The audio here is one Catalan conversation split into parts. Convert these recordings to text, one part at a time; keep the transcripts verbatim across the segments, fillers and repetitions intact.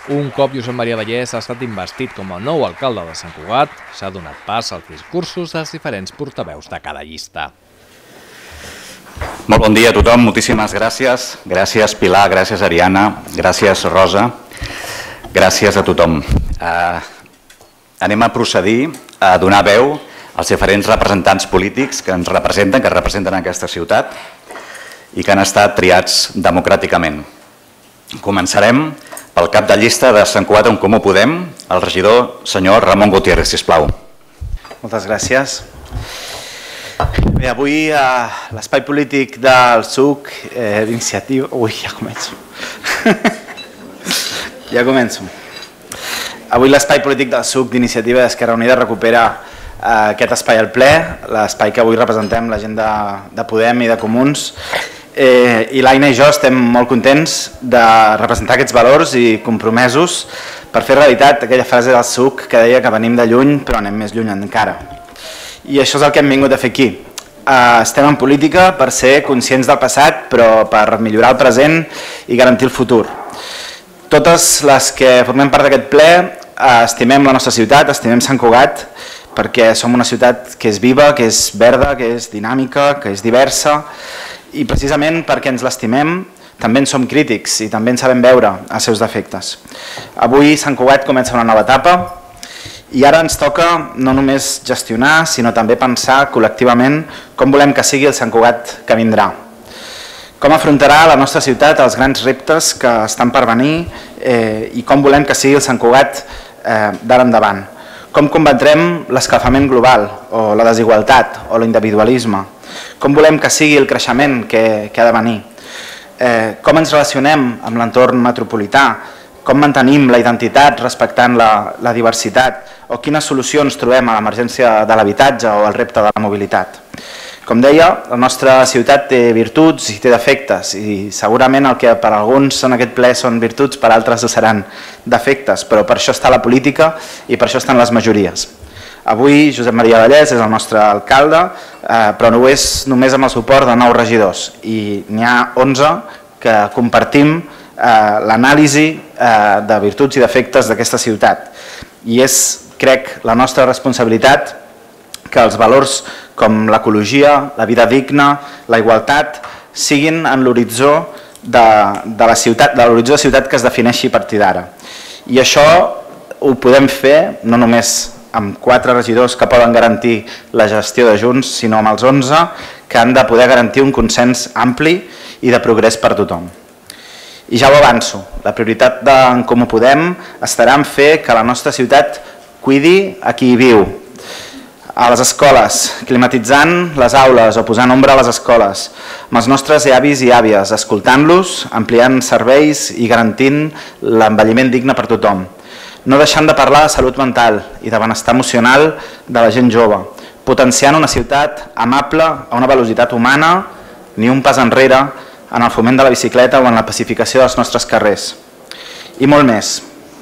Un cop Josep Maria Vallès ha estat investit com a nou alcalde de Sant Cugat, s'ha donat pas als discursos dels diferents portaveus de cada llista. Molt bon dia a tothom, moltíssimes gràcies. Gràcies Pilar, gràcies Ariana, gràcies Rosa, gràcies a tothom. Eh, anem a procedir a donar veu als diferents representants polítics que ens representen, que representen aquesta ciutat i que han estat triats democràticament. Començarem pel cap de llista de Sant Cugat en Comú Podem, el regidor senyor Ramon Gutiérrez, sisplau. Moltes gràcies. Bé, avui a l'espai polític del S U C eh, d'iniciativa... Ui, ja començo. ja començo. Avui l'espai polític del S U C d'iniciativa d'Esquerra Unida recupera eh, aquest espai al ple, l'espai que avui representem la gent de, de Podem i de Comuns. Eh, I l'Aina i jo estem molt contents de representar aquests valors i compromesos per fer realitat aquella frase del S U C que deia que venim de lluny però anem més lluny encara. I això és el que hem vingut a fer aquí. Eh, estem en política per ser conscients del passat però per millorar el present i garantir el futur. Totes les que formem part d'aquest ple eh, estimem la nostra ciutat, estimem Sant Cugat perquè som una ciutat que és viva, que és verda, que és dinàmica, que és diversa. I precisament perquè ens l'estimem també en som crítics i també en sabem veure els seus defectes. Avui Sant Cugat comença una nova etapa i ara ens toca no només gestionar sinó també pensar col·lectivament com volem que sigui el Sant Cugat que vindrà. Com afrontarà la nostra ciutat els grans reptes que estan per venir eh, i com volem que sigui el Sant Cugat eh, d'ara endavant. Com combatrem l'escalfament global o la desigualtat o l'individualisme. Com volem que sigui el creixement que, que ha de venir, eh, com ens relacionem amb l'entorn metropolità, com mantenim la identitat respectant la, la diversitat o quines solucions trobem a l'emergència de l'habitatge o al repte de la mobilitat. Com deia, la nostra ciutat té virtuts i té defectes i segurament el que per alguns en aquest ple són virtuts per altres seran defectes, però per això està la política i per això estan les majories. Avui Josep Maria Vallès és el nostre alcalde, eh, però no ho és només amb el suport de nou regidors i n'hi ha onze que compartim eh, l'anàlisi eh, de virtuts i defectes d'aquesta ciutat. I és, crec, la nostra responsabilitat que els valors com l'ecologia, la vida digna, la igualtat, siguin en l'horitzó de, de la ciutat, de l'horitzó de ciutat que es defineixi a partir d'ara. I això ho podem fer no només amb quatre regidors que poden garantir la gestió de Junts, sinó amb els onze que han de poder garantir un consens ampli i de progrés per tothom. I ja ho avanço, la prioritat d'en Comú Podem estarà en fer que la nostra ciutat cuidi a qui hi viu. A les escoles, climatitzant les aules o posant ombra a les escoles, amb els nostres avis i àvies, escoltant-los, ampliant serveis i garantint l'envelliment digne per tothom. No deixant de parlar de salut mental i de benestar emocional de la gent jove, potenciant una ciutat amable a una velocitat humana, ni un pas enrere en el foment de la bicicleta o en la pacificació dels nostres carrers. I molt més.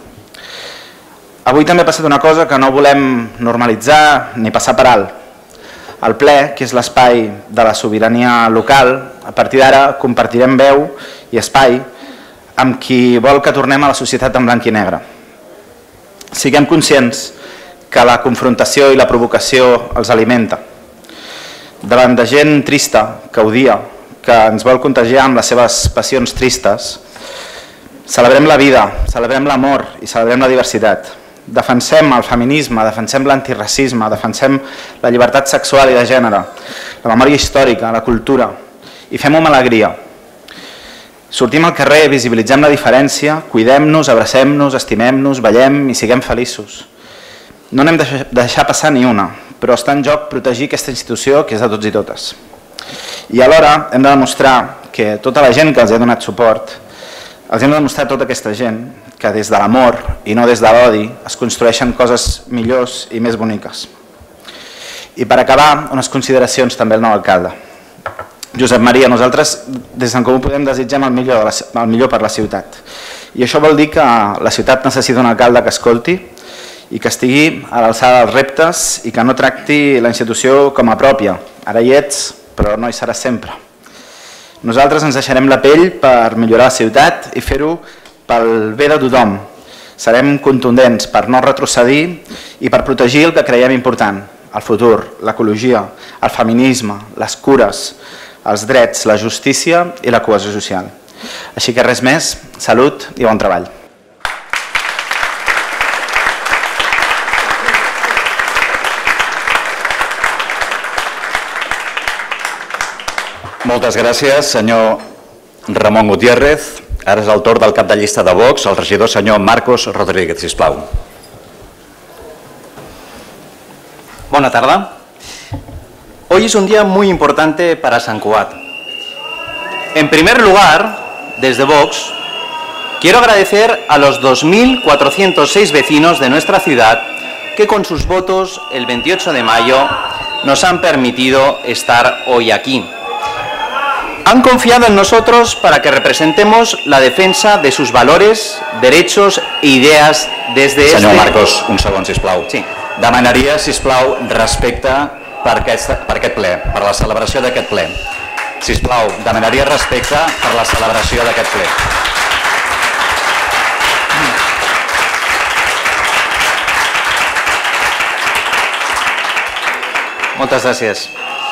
Avui també ha passat una cosa que no volem normalitzar ni passar per alt. El ple, que és l'espai de la sobirania local, a partir d'ara compartirem veu i espai amb qui vol que tornem a la societat en blanc i negre. Siguem conscients que la confrontació i la provocació els alimenta. Davant de gent trista, que odia, que ens vol contagiar amb les seves passions tristes, celebrem la vida, celebrem l'amor i celebrem la diversitat. Defensem el feminisme, defensem l'antiracisme, defensem la llibertat sexual i de gènere, la memòria històrica, la cultura, i fem-ho amb alegria. Sortim al carrer, visibilitzem la diferència, cuidem-nos, abracem-nos, estimem-nos, ballem i siguem feliços. No n'hem de deixar passar ni una, però està en joc protegir aquesta institució que és de tots i totes. I alhora hem de demostrar que tota la gent que els ha donat suport, els hem de demostrar a tota aquesta gent que des de l'amor i no des de l'odi es construeixen coses millors i més boniques. I per acabar, unes consideracions també al nou alcalde. Josep Maria, nosaltres des d'en Comú Podem desitgem el millor, el millor per la ciutat. I això vol dir que la ciutat necessita un alcalde que escolti i que estigui a l'alçada dels reptes i que no tracti la institució com a pròpia. Ara hi ets, però no hi seràs sempre. Nosaltres ens deixarem la pell per millorar la ciutat i fer-ho pel bé de tothom. Serem contundents per no retrocedir i per protegir el que creiem important, el futur, l'ecologia, el feminisme, les cures, els drets, la justícia i la cohesió social. Així que res més, salut i bon treball. Moltes gràcies, senyor Ramon Gutiérrez. Ara és el torn del cap de llista de Vox, el regidor senyor Marcos Rodríguez, sisplau. Buenas tardes. Hoy es un día muy importante para Sant Cugat. En primer lugar, desde Vox, quiero agradecer a los dos mil cuatrocientos seis vecinos de nuestra ciudad que con sus votos el veintiocho de mayo nos han permitido estar hoy aquí. Han confiado en nosotros para que representemos la defensa de sus valores, derechos e ideas desde este... Senyor Marcos, un segon, sisplau. Sí. Demanaria, sisplau, respecte per aquest, per aquest ple, per la celebració d'aquest ple. Sisplau, demanaria respecte per la celebració d'aquest ple. Muchas gracias.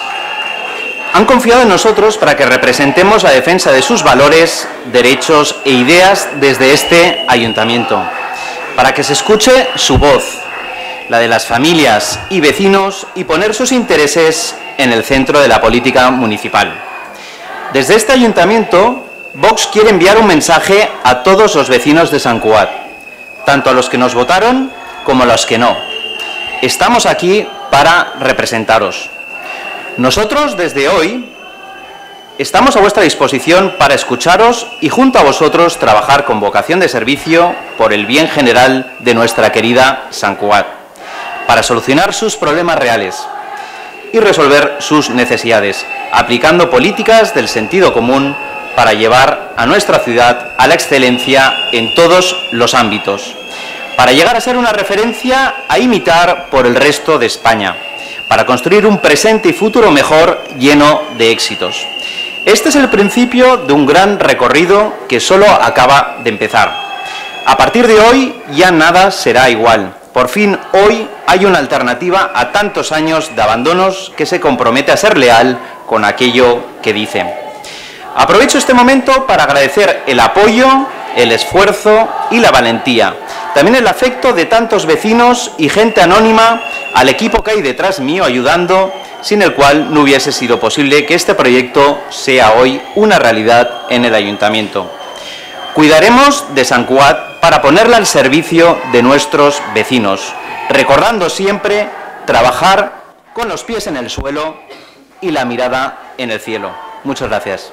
Han confiado en nosotros para que representemos la defensa de sus valores, derechos e ideas desde este ayuntamiento, para que se escuche su voz, la de las familias y vecinos, y poner sus intereses en el centro de la política municipal. Desde este ayuntamiento, Vox quiere enviar un mensaje a todos los vecinos de Sant Cugat, tanto a los que nos votaron como a los que no. Estamos aquí para representaros. Nosotros, desde hoy, estamos a vuestra disposición para escucharos y junto a vosotros trabajar con vocación de servicio por el bien general de nuestra querida Sant Cugat, para solucionar sus problemas reales y resolver sus necesidades, aplicando políticas del sentido común para llevar a nuestra ciudad a la excelencia en todos los ámbitos, para llegar a ser una referencia a imitar por el resto de España, para construir un presente y futuro mejor lleno de éxitos. Este es el principio de un gran recorrido que solo acaba de empezar. A partir de hoy ya nada será igual. Por fin hoy hay una alternativa a tantos años de abandonos que se compromete a ser leal con aquello que dice. Aprovecho este momento para agradecer el apoyo, el esfuerzo y la valentía. También el afecto de tantos vecinos y gente anónima al equipo que hay detrás mío ayudando, sin el cual no hubiese sido posible que este proyecto sea hoy una realidad en el ayuntamiento. Cuidaremos de Sant Cugat para ponerla al servicio de nuestros vecinos, recordando siempre trabajar con los pies en el suelo y la mirada en el cielo. Muchas gracias.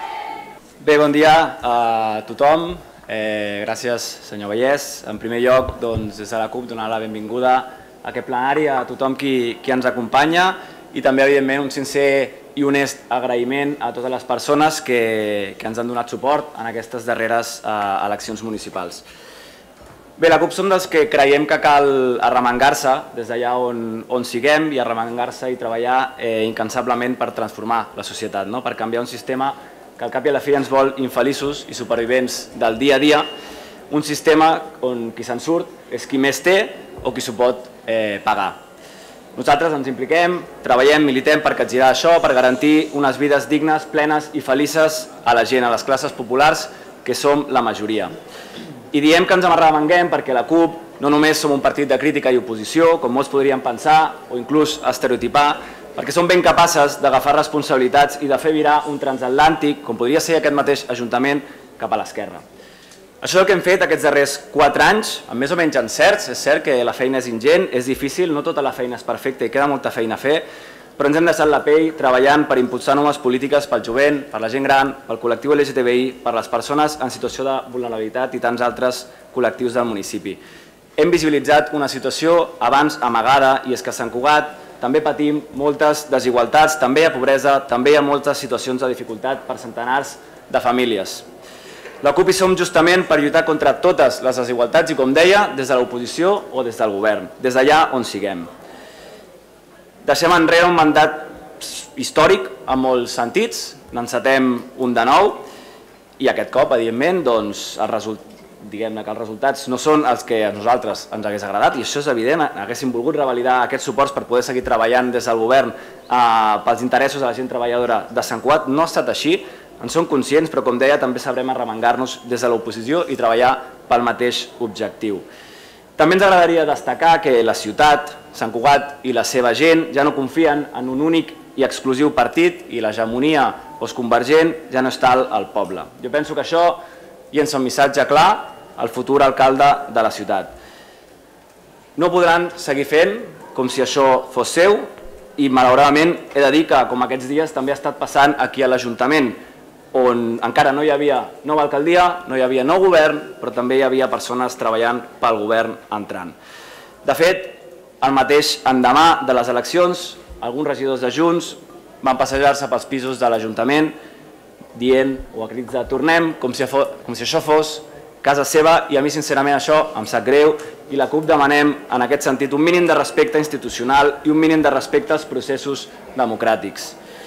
Bé, bon dia a tothom. Eh, gràcies, senyor Vallès. En primer lloc, doncs, des de la CUP, donar la benvinguda a aquest plenari, a tothom qui, qui ens acompanya i també, evidentment, un sincer i honest agraïment a totes les persones que, que ens han donat suport en aquestes darreres eh, eleccions municipals. Bé, la CUP som dels que creiem que cal arremangar-se des d'allà on, on siguem i arremangar-se i treballar eh, incansablement per transformar la societat, no? Per canviar un sistema que al cap i a la fi ens vol infeliços i supervivents del dia a dia, un sistema on qui se'n surt és qui més té o qui s'ho pot eh, pagar. Nosaltres ens impliquem, treballem, militem per capgirar això, per garantir unes vides dignes, plenes i felices a la gent, a les classes populars, que som la majoria. I diem que ens arremanguem perquè la CUP no només som un partit de crítica i oposició, com molts podrien pensar o inclús estereotipar, perquè som ben capaces d'agafar responsabilitats i de fer virar un transatlàntic, com podria ser aquest mateix Ajuntament, cap a l'esquerra. Això és el que hem fet aquests darrers quatre anys, amb més o menys encerts. És cert que la feina és ingent, és difícil, no tota la feina és perfecta i queda molta feina a fer, però ens hem deixat la pell treballant per impulsar noves polítiques pel jovent, per la gent gran, pel col·lectiu L G T B I, per les persones en situació de vulnerabilitat i tants altres col·lectius del municipi. Hem visibilitzat una situació abans amagada i és que a Sant Cugat també patim moltes desigualtats, també hi ha pobresa, també hi ha moltes situacions de dificultat per centenars de famílies. La CUP hi som justament per lluitar contra totes les desigualtats i, com deia, des de l'oposició o des del govern, des d'allà on siguem. Deixem enrere un mandat històric en molts sentits, n'encetem un de nou i aquest cop, evidentment, doncs, diguem-ne que els resultats no són els que a nosaltres ens hagués agradat, i això és evident, haguéssim volgut revalidar aquests suports per poder seguir treballant des del govern pels interessos de la gent treballadora de Sant Cugat. No ha estat així, en som conscients, però com deia també sabrem arremangar-nos des de l'oposició i treballar pel mateix objectiu. També ens agradaria destacar que la ciutat, Sant Cugat i la seva gent ja no confien en un únic i exclusiu partit i l'hegemonia postconvergent ja no està al poble. Jo penso que això llença un missatge clar al futur alcalde de la ciutat. No podran seguir fent com si això fos seu i malauradament he de dir que com aquests dies també ha estat passant aquí a l'Ajuntament, on encara no hi havia nova alcaldia, no hi havia nou govern, però també hi havia persones treballant pel govern entrant. De fet, el mateix endemà de les eleccions, alguns regidors de Junts van passejar-se pels pisos de l'Ajuntament dient, o a crits de tornem, com si això fos casa seva, i a mi sincerament això em sap greu, i la CUP demanem en aquest sentit un mínim de respecte institucional i un mínim de respecte als processos democràtics.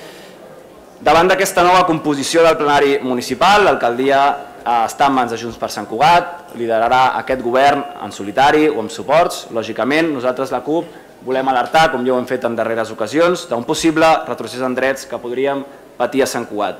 Davant d'aquesta nova composició del plenari municipal, l'alcaldia està en mans de Junts per Sant Cugat, liderarà aquest govern en solitari o amb suports. Lògicament, nosaltres la CUP volem alertar, com ja ho hem fet en darreres ocasions, d'un possible retrocés en drets que podríem patir a Sant Cugat.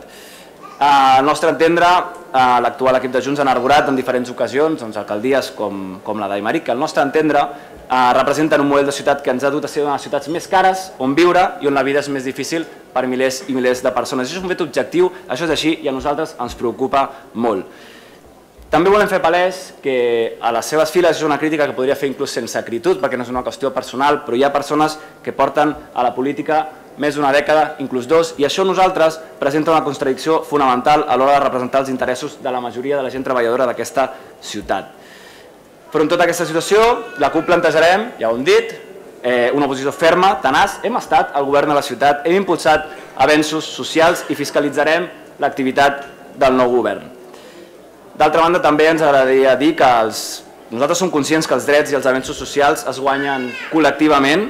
Al nostre entendre, l'actual equip de Junts ha arborat en diferents ocasions alcaldies com la d'Aimeric, que al nostre entendre representen un model de ciutat que ens ha dut a ser una de les ciutats més cares on viure i on la vida és més difícil per milers i milers de persones. Això és un fet objectiu, això és així i a nosaltres ens preocupa molt. També volem fer palès que a les seves files és una crítica que podria fer inclús sense acritud, perquè no és una qüestió personal, però hi ha persones que porten a la política més d'una dècada, inclús dos, i això nosaltres presenta una contradicció fonamental a l'hora de representar els interessos de la majoria de la gent treballadora d'aquesta ciutat. Enfront de tota aquesta situació, la CUP plantejarem, ja ho hem dit, una oposició ferma, tenaç. Hem estat al govern de la ciutat, hem impulsat avenços socials i fiscalitzarem l'activitat del nou govern. D'altra banda, també ens agradaria dir que nosaltres som conscients que els drets i els avenços socials es guanyen col·lectivament.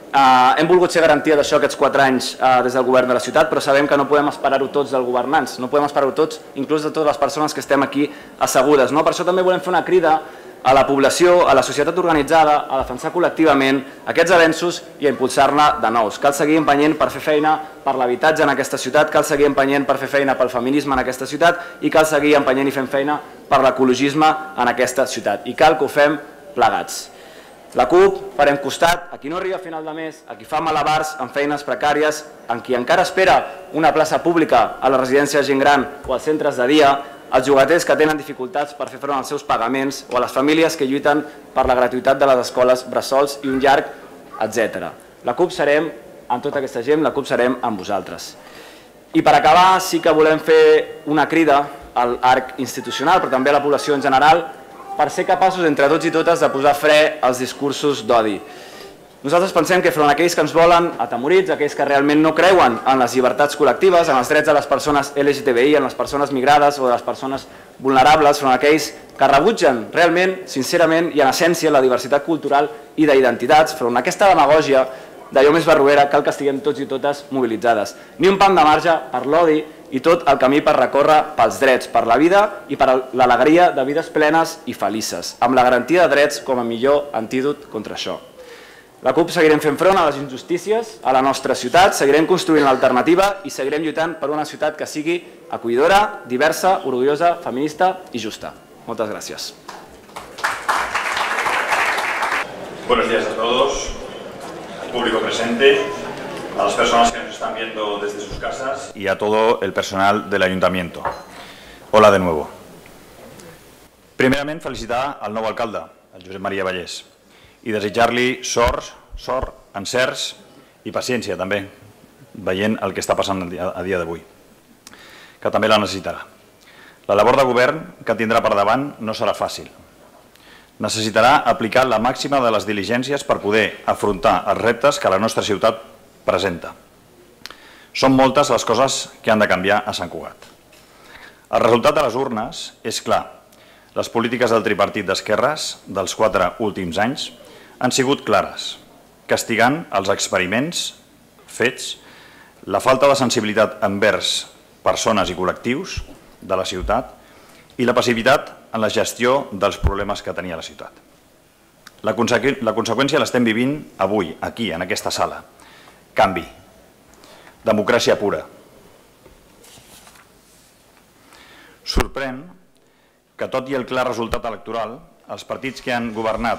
Hem volgut ser garantia d'això aquests quatre anys des del govern de la ciutat, però sabem que no podem esperar-ho tots dels governants, no podem esperar-ho tots, inclús de totes les persones que estem aquí assegudes. Per això també volem fer una crida a la població, a la societat organitzada, a defensar col·lectivament aquests avenços i a impulsar-ne de nous. Cal seguir empenyent per fer feina per l'habitatge en aquesta ciutat, cal seguir empenyent per fer feina pel feminisme en aquesta ciutat i cal seguir empenyent i fent feina per l'ecologisme en aquesta ciutat. I cal que ho fem plegats. La CUP farem costat a qui no arriba a final de mes, a qui fa malabars en feines precàries, en qui encara espera una plaça pública a la residència de gent gran o als centres de dia, als llogaters que tenen dificultats per fer front als seus pagaments o a les famílies que lluiten per la gratuïtat de les escoles bressols i un llarg, etcètera. La CUP serem amb tota aquesta gent, la CUP serem amb vosaltres. I per acabar sí que volem fer una crida al arc institucional, però també a la població en general, per ser capaços entre tots i totes de posar fre als discursos d'odi. Nosaltres pensem que front a aquells que ens volen atemorits, aquells que realment no creuen en les llibertats col·lectives, en els drets de les persones L G T B I, en les persones migrades o de les persones vulnerables, front a aquells que rebutgen realment, sincerament i en essència la diversitat cultural i d'identitats, front a aquesta demagògia d'allò més barroera, cal que estiguem tots i totes mobilitzades. Ni un pam de marge per l'odi i tot el camí per recórrer pels drets, per la vida i per l'alegria de vides plenes i felices, amb la garantia de drets com a millor antídot contra això. La CUP seguirem fent front a les injustícies a la nostra ciutat, seguirem construint l'alternativa i seguirem lluitant per una ciutat que sigui acollidora, diversa, orgullosa, feminista i justa. Moltes gràcies. Buenos días a todos, al público presente, a las personas que nos están viendo desde sus casas y a todo el personal del Ayuntamiento. Hola de nuevo. Primerament, felicitar al nou alcalde, el Josep Maria Vallès, i desitjar-li sort, sort, encerts i paciència també, veient el que està passant a dia d'avui, que també la necessitarà. La labor de govern que tindrà per davant no serà fàcil. Necessitarà aplicar la màxima de les diligències per poder afrontar els reptes que la nostra ciutat presenta. Són moltes les coses que han de canviar a Sant Cugat. El resultat de les urnes és clar. Les polítiques del tripartit d'esquerres dels quatre últims anys han sigut clares, castigant els experiments fets, la falta de sensibilitat envers persones i col·lectius de la ciutat i la passivitat en la gestió dels problemes que tenia la ciutat. La conseqüència l'estem vivint avui, aquí, en aquesta sala. Canvi. Democràcia pura. Sorprèn que, tot i el clar resultat electoral, els partits que han governat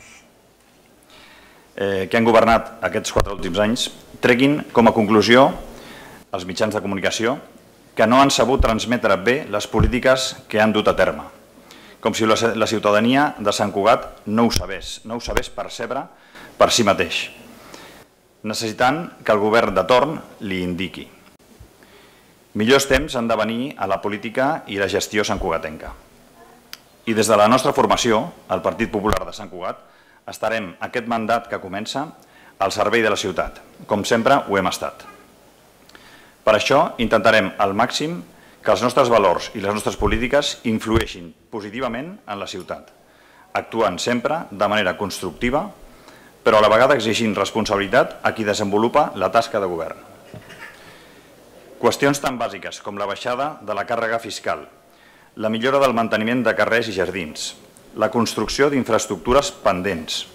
eh, que han governat aquests quatre últims anys treguin com a conclusió els mitjans de comunicació que no han sabut transmetre bé les polítiques que han dut a terme, com si la, la ciutadania de Sant Cugat no ho sabés, no ho sabés percebre per si mateix, necessitant que el govern de torn li indiqui. Millors temps han de venir a la política i la gestió santcugatenca. I des de la nostra formació, el Partit Popular de Sant Cugat, estarem aquest mandat que comença al servei de la ciutat, com sempre ho hem estat. Per això intentarem al màxim que els nostres valors i les nostres polítiques influeixin positivament en la ciutat, actuant sempre de manera constructiva, però a la vegada exigint responsabilitat a qui desenvolupa la tasca de govern. Qüestions tan bàsiques com la baixada de la càrrega fiscal, la millora del manteniment de carrers i jardins, la construcció d'infraestructures pendents,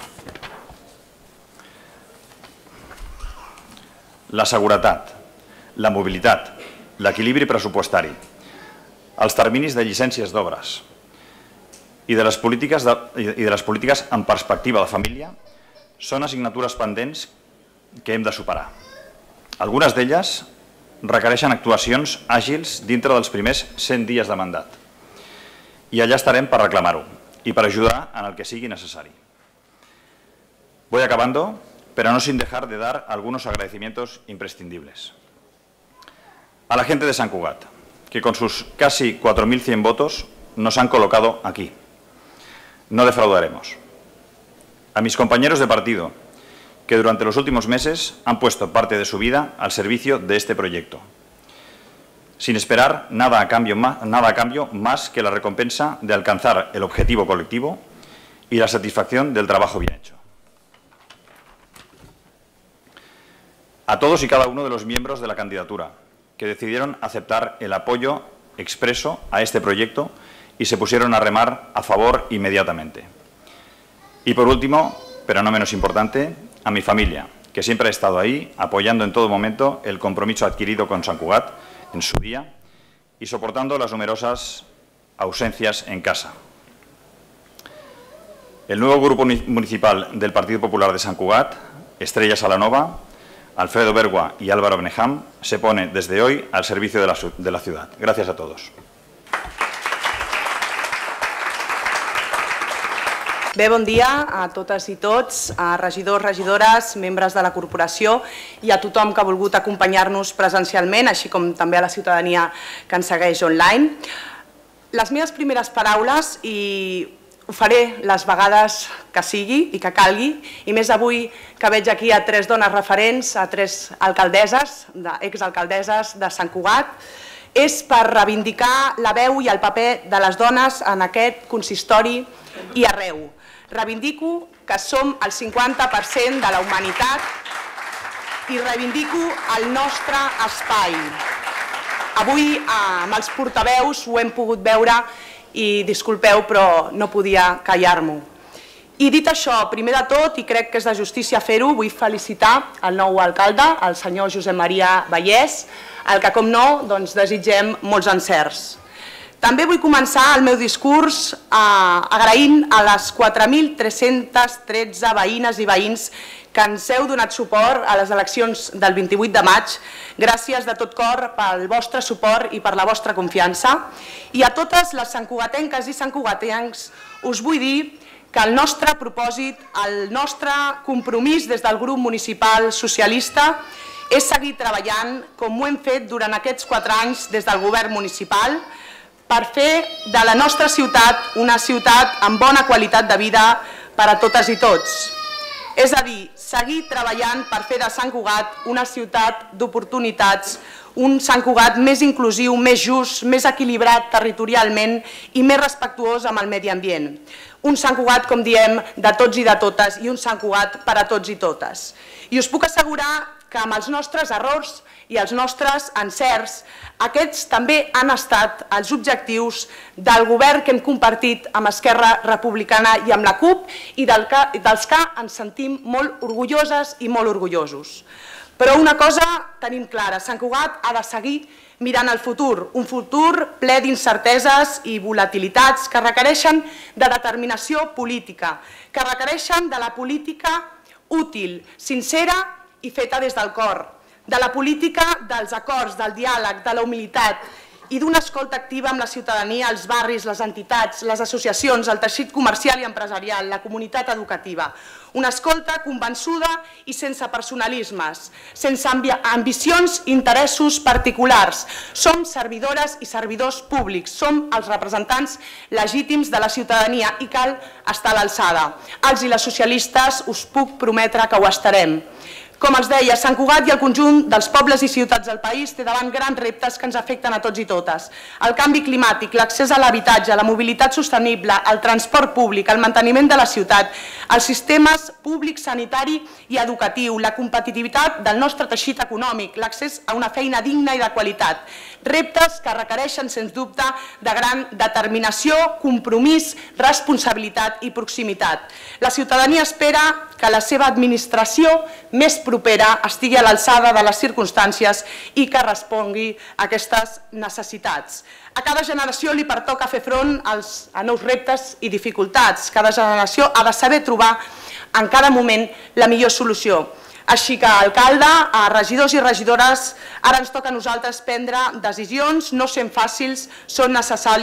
la seguretat, la mobilitat, l'equilibri pressupostari, els terminis de llicències d'obres i de les polítiques de, i de les polítiques en perspectiva de família són assignatures pendents que hem de superar. Algunes d'elles requereixen actuacions àgils dintre dels primers cent dies de mandat. Y allá estarem para reclamar-ho y para ayudar en el que sigui necessari. Voy acabando, pero no sin dejar de dar algunos agradecimientos imprescindibles. A la gente de Sant Cugat, que con sus casi cuatro mil cien votos nos han colocado aquí. No defraudaremos. A mis compañeros de partido, que durante los últimos meses han puesto parte de su vida al servicio de este proyecto, sin esperar nada a cambio más, nada a cambio más que la recompensa de alcanzar el objetivo colectivo y la satisfacción del trabajo bien hecho. A todos y cada uno de los miembros de la candidatura que decidieron aceptar el apoyo expreso a este proyecto y se pusieron a remar a favor inmediatamente. Y por último, pero no menos importante, a mi familia, que siempre ha estado ahí apoyando en todo momento el compromiso adquirido con Sant Cugat en su día y soportando las numerosas ausencias en casa. El nuevo grupo municipal del Partido Popular de Sant Cugat, Estrella Salanova, Alfredo Bergua y Álvaro Benejam, se pone desde hoy al servicio de la, de la ciudad. Gracias a todos. Bé, bon dia a totes i tots, a regidors, regidores, membres de la corporació i a tothom que ha volgut acompanyar-nos presencialment, així com també a la ciutadania que ens segueix online. Les meves primeres paraules, i ho faré les vegades que sigui i que calgui, i més avui que veig aquí a tres dones referents, a tres alcaldesses, exalcaldesses de Sant Cugat, és per reivindicar la veu i el paper de les dones en aquest consistori i arreu. Reivindico que som el cinquanta per cent de la humanitat i reivindico el nostre espai. Avui amb els portaveus ho hem pogut veure i disculpeu però no podia callar-m'ho. I dit això, primer de tot, i crec que és de justícia fer-ho, vull felicitar el nou alcalde, el senyor Josep Maria Vallès, al que com no desitgem molts encerts. També vull començar el meu discurs agraint a les quatre mil tres-centes tretze veïnes i veïns que ens heu donat suport a les eleccions del vint-i-vuit de maig. Gràcies de tot cor pel vostre suport i per la vostra confiança. I a totes les santcugatenques i santcugatencs us vull dir que el nostre propòsit, el nostre compromís des del grup municipal socialista és seguir treballant com ho hem fet durant aquests quatre anys des del govern municipal per fer de la nostra ciutat una ciutat amb bona qualitat de vida per a totes i tots. És a dir, seguir treballant per fer de Sant Cugat una ciutat d'oportunitats, un Sant Cugat més inclusiu, més just, més equilibrat territorialment i més respectuós amb el medi ambient. Un Sant Cugat, com diem, de tots i de totes i un Sant Cugat per a tots i totes. I us puc assegurar que amb els nostres errors i els nostres encerts, aquests també han estat els objectius del govern que hem compartit amb Esquerra Republicana i amb la CUP i dels que ens sentim molt orgulloses i molt orgullosos. Però una cosa tenim clara, Sant Cugat ha de seguir mirant el futur, un futur ple d'incerteses i volatilitats que requereixen de determinació política, que requereixen de la política útil, sincera i feta des del cor, de la política dels acords, del diàleg, de la humilitat i d'una escolta activa amb la ciutadania, els barris, les entitats, les associacions, el teixit comercial i empresarial, la comunitat educativa. Una escolta convençuda i sense personalismes, sense ambicions i interessos particulars. Som servidores i servidors públics, som els representants legítims de la ciutadania i cal estar a l'alçada. Els i les socialistes us puc prometre que ho estarem. Com els deia, Sant Cugat i el conjunt dels pobles i ciutats del país té davant grans reptes que ens afecten a tots i totes. El canvi climàtic, l'accés a l'habitatge, la mobilitat sostenible, el transport públic, el manteniment de la ciutat, els sistemes públic, sanitari i educatiu, la competitivitat del nostre teixit econòmic, l'accés a una feina digna i de qualitat. Reptes que requereixen, sens dubte, de gran determinació, compromís, responsabilitat i proximitat. La ciutadania espera que la seva administració més propera estigui a l'alçada de les circumstàncies i que respongui a aquestes necessitats. A cada generació li pertoca fer front a nous reptes i dificultats. Cada generació ha de saber trobar en cada moment la millor solució. Així que, alcalde, a regidors i regidores, ara ens toca a nosaltres prendre decisions, no sent fàcils, són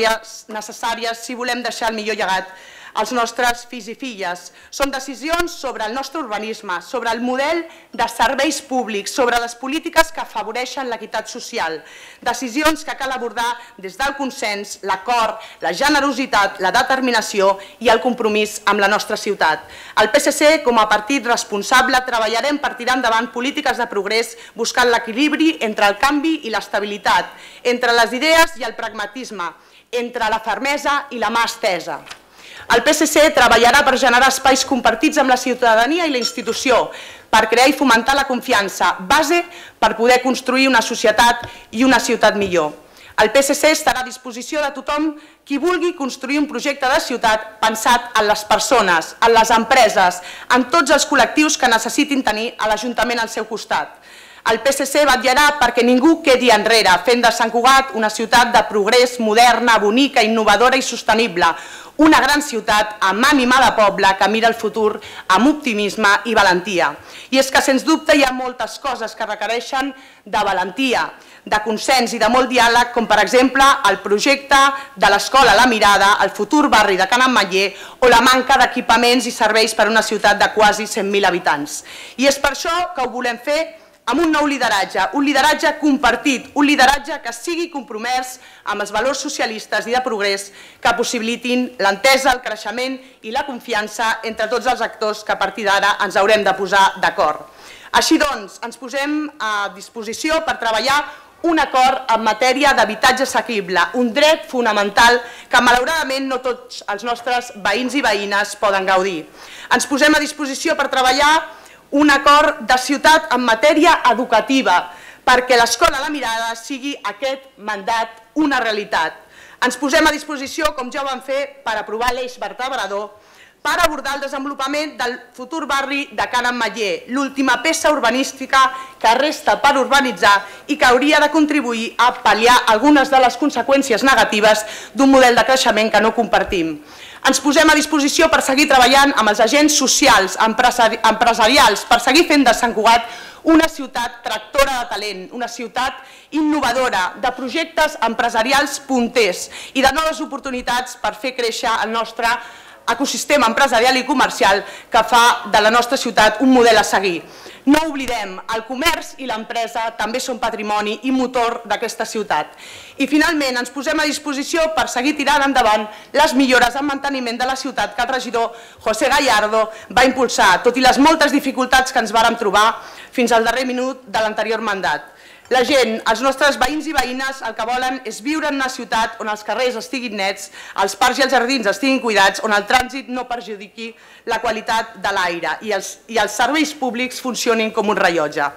necessàries si volem deixar el millor llegat als nostres fills i filles. Són decisions sobre el nostre urbanisme, sobre el model de serveis públics, sobre les polítiques que afavoreixen l'equitat social. Decisions que cal abordar des del consens, l'acord, la generositat, la determinació i el compromís amb la nostra ciutat. El P S C, com a partit responsable, treballarem per tirar endavant polítiques de progrés buscant l'equilibri entre el canvi i l'estabilitat, entre les idees i el pragmatisme, entre la fermesa i la mà estesa. El P S C treballarà per generar espais compartits amb la ciutadania i la institució, per crear i fomentar la confiança, base per poder construir una societat i una ciutat millor. El P S C estarà a disposició de tothom qui vulgui construir un projecte de ciutat pensat en les persones, en les empreses, en tots els col·lectius que necessitin tenir a l'Ajuntament al seu costat. El P S C vetllarà perquè ningú quedi enrere, fent de Sant Cugat una ciutat de progrés, moderna, bonica, innovadora i sostenible, una gran ciutat amb ànima de poble que mira el futur amb optimisme i valentia. I és que, sens dubte, hi ha moltes coses que requereixen de valentia, de consens i de molt diàleg, com per exemple el projecte de l'Escola La Mirada, el futur barri de Can Ametller o la manca d'equipaments i serveis per a una ciutat de quasi cent mil habitants. I és per això que ho volem fer amb un nou lideratge, un lideratge compartit, un lideratge que sigui compromès amb els valors socialistes i de progrés que possibilitin l'entesa, el creixement i la confiança entre tots els actors que a partir d'ara ens haurem de posar d'acord. Així doncs, ens posem a disposició per treballar un acord en matèria d'habitatge assequible, un dret fonamental que malauradament no tots els nostres veïns i veïnes poden gaudir. Ens posem a disposició per treballar un acord de ciutat en matèria educativa, perquè l'Escola La Mirada sigui aquest mandat una realitat. Ens posem a disposició, com ja ho vam fer, per aprovar l'eix vertebrador, per abordar el desenvolupament del futur barri de Can Ametller, l'última peça urbanística que resta per urbanitzar i que hauria de contribuir a pal·liar algunes de les conseqüències negatives d'un model de creixement que no compartim. Ens posem a disposició per seguir treballant amb els agents socials, empresarials, per seguir fent de Sant Cugat una ciutat tractora de talent, una ciutat innovadora, de projectes empresarials punters i de noves oportunitats per fer créixer el nostre ecosistema empresarial i comercial que fa de la nostra ciutat un model a seguir. No oblidem, el comerç i l'empresa també són patrimoni i motor d'aquesta ciutat. I finalment ens posem a disposició per seguir tirant endavant les millores en manteniment de la ciutat que el regidor José Gallardo va impulsar, tot i les moltes dificultats que ens vàrem trobar fins al darrer minut de l'anterior mandat. La gent, els nostres veïns i veïnes, el que volen és viure en una ciutat on els carrers estiguin nets, els parcs i els jardins estiguin cuidats, on el trànsit no perjudiqui la qualitat de l'aire i els serveis públics funcionin com un rellotge.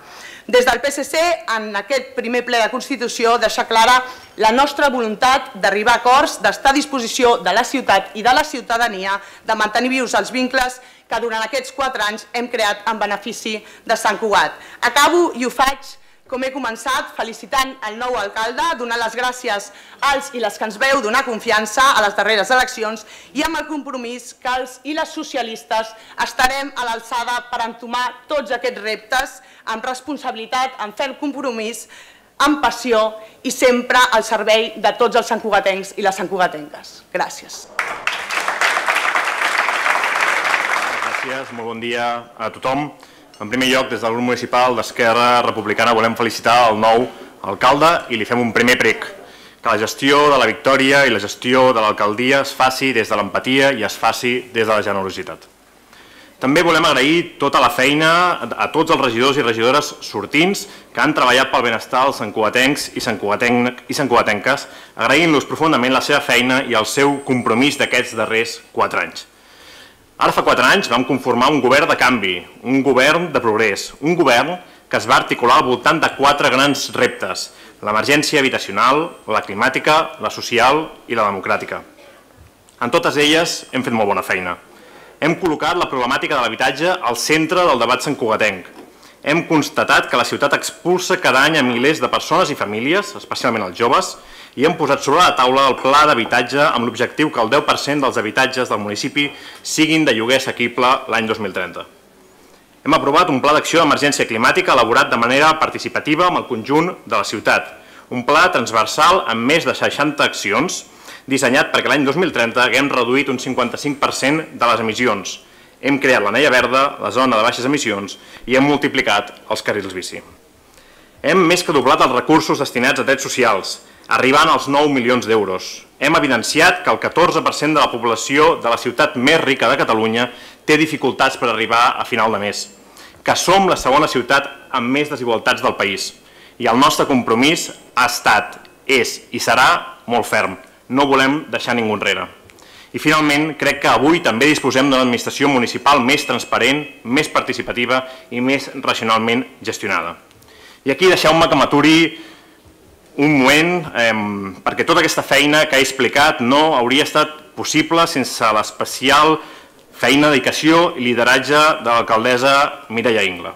Des del P S C, en aquest primer ple de Constitució, deixar clara la nostra voluntat d'arribar a acords, d'estar a disposició de la ciutat i de la ciutadania, de mantenir vius els vincles que durant aquests quatre anys hem creat en benefici de Sant Cugat. Acabo i ho faig, com he començat, felicitant el nou alcalde, donant les gràcies als i les que ens veu donar confiança a les darreres eleccions i amb el compromís que els i les socialistes estarem a l'alçada per entomar tots aquests reptes amb responsabilitat, amb ferm compromís, amb passió i sempre al servei de tots els santcugatencs i les santcugatenques. Gràcies. Gràcies, molt bon dia a tothom. En primer lloc, des del grup municipal d'Esquerra Republicana volem felicitar el nou alcalde i li fem un primer prec, que la gestió de la victòria i la gestió de l'alcaldia es faci des de l'empatia i es faci des de la generositat. També volem agrair tota la feina a tots els regidors i regidores sortints que han treballat pel benestar dels santcugatencs i santcugatenques, agraint-los profundament la seva feina i el seu compromís d'aquests darrers quatre anys. Ara fa quatre anys vam conformar un govern de canvi, un govern de progrés, un govern que es va articular al voltant de quatre grans reptes: l'emergència habitacional, la climàtica, la social i la democràtica. En totes elles hem fet molt bona feina. Hem col·locat la problemàtica de l'habitatge al centre del debat santcugatenc. Hem constatat que la ciutat expulsa cada any a milers de persones i famílies, especialment els joves, i hem posat sobre la taula el pla d'habitatge amb l'objectiu que el deu per cent dels habitatges del municipi siguin de lloguer assequible l'any dos mil trenta. Hem aprovat un pla d'acció d'emergència climàtica elaborat de manera participativa amb el conjunt de la ciutat. Un pla transversal amb més de seixanta accions, dissenyat perquè l'any dos mil trenta haguem reduït un cinquanta-cinc per cent de les emissions. Hem creat l'anella verda, la zona de baixes emissions, i hem multiplicat els carrils bici. Hem més que doblat els recursos destinats a drets socials, arribant als nou milions d'euros. Hem evidenciat que el catorze per cent de la població de la ciutat més rica de Catalunya té dificultats per arribar a final de mes, que som la segona ciutat amb més desigualtats del país. I el nostre compromís ha estat, és i serà molt ferm. No volem deixar ningú enrere. I finalment, crec que avui també disposem d'una administració municipal més transparent, més participativa i més racionalment gestionada. I aquí deixeu-me que m'aturi un moment, eh, perquè tota aquesta feina que he explicat no hauria estat possible sense l'especial feina, dedicació i lideratge de l'alcaldessa Mireia Ingla.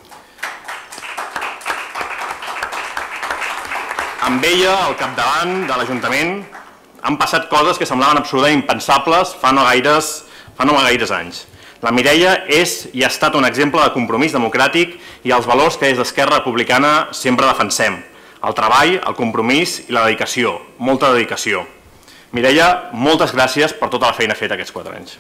Amb ella al capdavant de l'Ajuntament han passat coses que semblaven absolutament impensables fa no gaires, fa no gaires anys. La Mireia és i ha estat un exemple de compromís democràtic i els valors que des d'Esquerra Republicana sempre defensem. El treball, el compromís i la dedicació, molta dedicació. Mireia, moltes gràcies per tota la feina feta aquests quatre anys.